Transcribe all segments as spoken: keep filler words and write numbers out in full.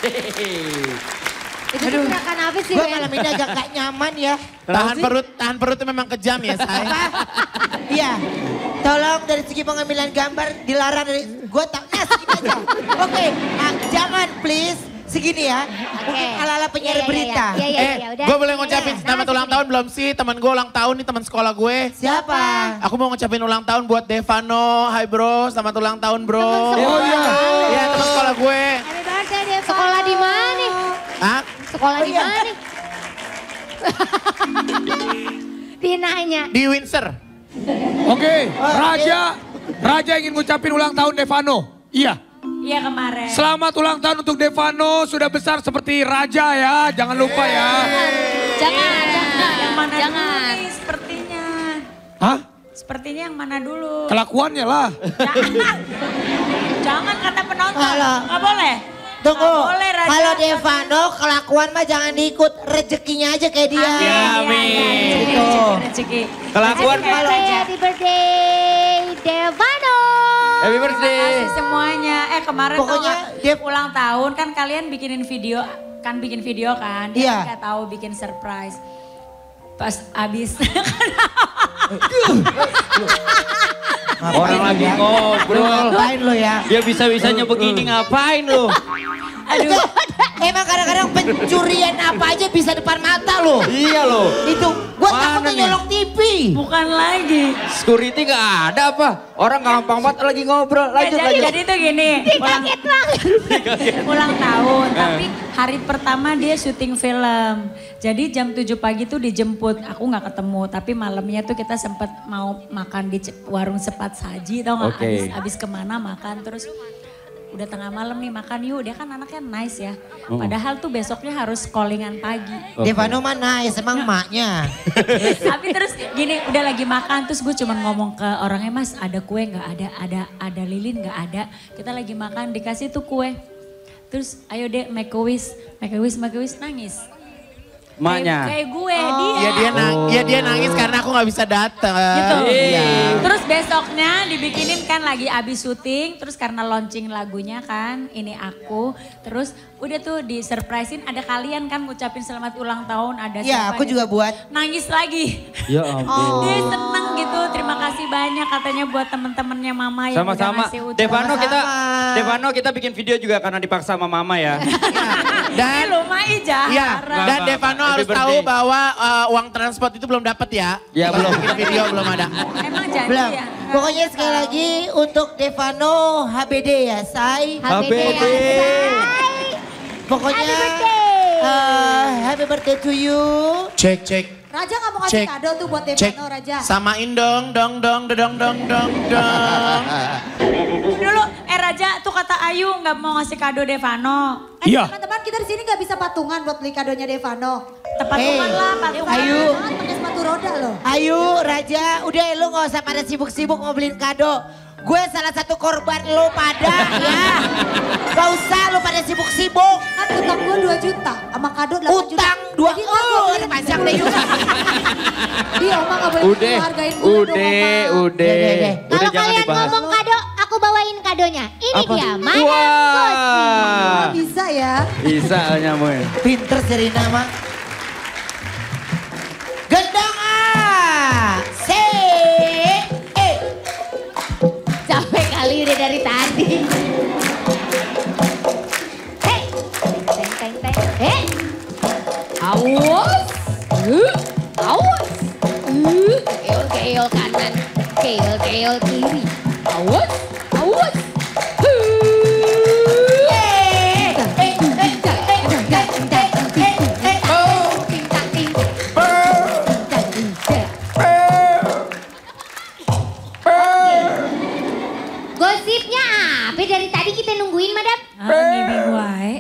Itu tuh gerakan apa sih, Gue Ben? malam ini agak gak nyaman ya. Tahan perut, tahan perut itu memang kejam ya, say. Iya. Tolong dari segi pengambilan gambar dilarang dari gue tak nah segini aja. Oke, nah, jangan please segini ya. Mungkin ala-ala penyiar Iya, iya, berita. iya, iya, Eh, iya, udah. gue boleh ngucapin Nah, selamat ulang segini. tahun belum sih? Teman gue ulang tahun nih, teman sekolah gue. Siapa? Aku mau ngucapin ulang tahun buat Devano. Hai bro, selamat ulang tahun bro. Teman sekolah. Oh iya. Iya, teman sekolah gue. Happy birthday, Devano. Sekolah di mana? Hah? Sekolah Oh, di iya. mana? Dia nanya. Di Windsor. Oke, Raja. Raja ingin ngucapin ulang tahun Devano. Iya. Iya kemarin. Selamat ulang tahun untuk Devano. Sudah besar seperti Raja ya. Jangan lupa ya. Jangan, jangan. Yang mana Jangan. dulu nih sepertinya. Hah? Sepertinya yang mana dulu? Kelakuannya lah. Jangan. Jangan kata penonton. Alah. Nggak boleh. Tunggu, Nggak boleh, Raja. kalau Devano kelakuan mah jangan diikut, rezekinya aja kayak dia. Amin, amin. Rezeki, Gitu. rezeki, rezeki. Kelakuan Rezeki kayak Happy Raja. happy birthday, Devano. Happy Terima birthday. kasih semuanya. Eh kemarin Pokoknya tau nggak, dia- ulang tahun kan kalian bikinin video, kan bikin video kan. Dia Iya. nggak tahu bikin surprise. Pas abis. Orang lagi ngobrol. Ngapain lo ya? Dia bisa-bisanya begini ngapain lu? Aduh. Emang kadang-kadang pencurian apa aja bisa depan mata lo. Iya loh. Itu, gue Mana takutnya nih? nyolong T V. Bukan lagi. Security gak ada apa? Orang gampang banget lagi ngobrol. Lanjut, jadi, lanjut. jadi tuh gini. Ulang, Kaget banget. ulang tahun. Eh. Tapi hari pertama dia syuting film. Jadi jam tujuh pagi tuh dijemput. Aku gak ketemu. Tapi malamnya tuh kita sempet mau makan di ce- warung cepat saji. Tau gak? Oke. Abis, abis kemana makan. Terus udah tengah malam nih makan yuk. Dia kan anaknya nice ya. Padahal tuh besoknya harus callingan pagi. Devano mah nice, emang emaknya. Tapi terus gini udah lagi makan terus gue cuman ngomong ke orangnya, mas ada kue nggak, ada ada ada lilin nggak, ada. Kita lagi makan dikasih tuh kue. Terus ayo deh make a wish, make a wish, make a wish, nangis. Emaknya. Kayak, kayak gue dia. Iya dia nang, iya dia nangis karena aku nggak bisa datang. Gitu. Iya. Terus besoknya dibikinin kan lagi abis syuting, terus karena launching lagunya kan, ini aku, terus udah tuh di surprisein ada kalian kan ngucapin selamat ulang tahun, ada Iya, siapa aku gitu. juga buat. Nangis lagi. Ya ampun. Dia seneng gitu, terima kasih banyak katanya buat temen-temennya mama yang udah Sama-sama. ngasih ucapan. Devano kita, Sama-sama. Devano kita bikin video juga karena dipaksa sama mama ya. Dan Lu mah ijah. Iya, Enggak, dan enggak, Devano happy harus birthday. tahu bahwa uh, uang transport itu belum dapat ya. Ya, Pas belum. bikin video belum ada. Emang janji Belum. ya? Pokoknya sekali lagi untuk Devano H B D ya, say. H B D. Pokoknya Happy birthday. eh, happy birthday to you. Cek cek. Raja nggak mau ngasih Cek. kado tuh buat Cek. Devano, Raja. Samain dong, dong, dong, dong, dong, dong, dong. Dulu, eh Raja tuh kata Ayu nggak mau ngasih kado Devano. Eh, Iya. teman-teman kita di sini nggak bisa patungan buat beli kadonya Devano. Tepat Hey, teman lah, patungan. Ayu. Jangan pakai sepatu roda loh. Ayo Raja, udah lu gak usah pada sibuk-sibuk mau beliin kado. Gue salah satu korban lu pada ya. Gak usah lu pada sibuk-sibuk. Kan utang gue dua juta sama kado delapan juta. Utang dua, Jadi ntar gua oh beliin. panjang deh yuk. Dia Oma gak boleh Udah, menghargain gue dong, udah, Oma. udah. Deh, deh, deh. Udah Kalau jangan kalian dibahas. ngomong kado, aku bawain kadonya. Ini Apa? dia, Madam Oh, Wah. bisa ya. Bisa nyamuk. Pinter Serina mah. Gendang A. C. E. Capek kali udah dari tadi. Hei, teng teng teng. Hei, awas, uh, awas, uh, keol keol kanan, keol keol kiri, awas, awas. Gosipnya apa dari tadi kita nungguin, Madam? Ah, ngibing wae.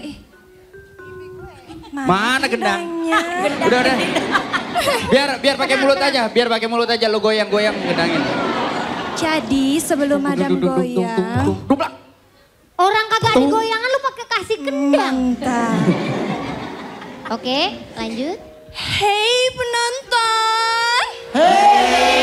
Mana gendang? Udah, udah. Biar biar pakai mulut aja, biar pakai mulut aja lo goyang-goyang gendangin. Jadi sebelum Madam goyang, Dublak. Orang kagak ada goyangan lu pakai kasih kendang. mantap. Oke, lanjut. Hei penonton, Hey.